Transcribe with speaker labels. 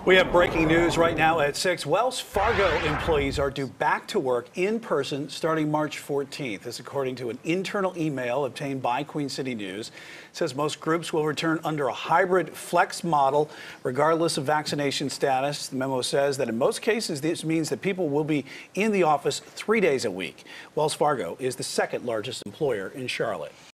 Speaker 1: We have breaking news right now at 6. Wells Fargo employees are due back to work in person starting March 14th. This according to an internal email obtained by Queen City News. It says most groups will return under a hybrid flex model regardless of vaccination status. The memo says that in most cases this means that people will be in the office 3 days a week. Wells Fargo is the second largest employer in Charlotte.